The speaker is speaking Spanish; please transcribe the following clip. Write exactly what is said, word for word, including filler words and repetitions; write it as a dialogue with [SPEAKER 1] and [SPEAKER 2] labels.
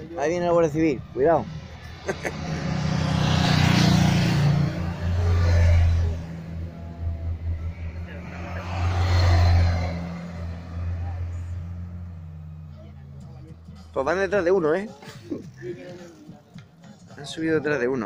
[SPEAKER 1] Ahí viene la Guardia Civil, cuidado. Pues van detrás de uno, ¿eh? Han subido detrás de uno.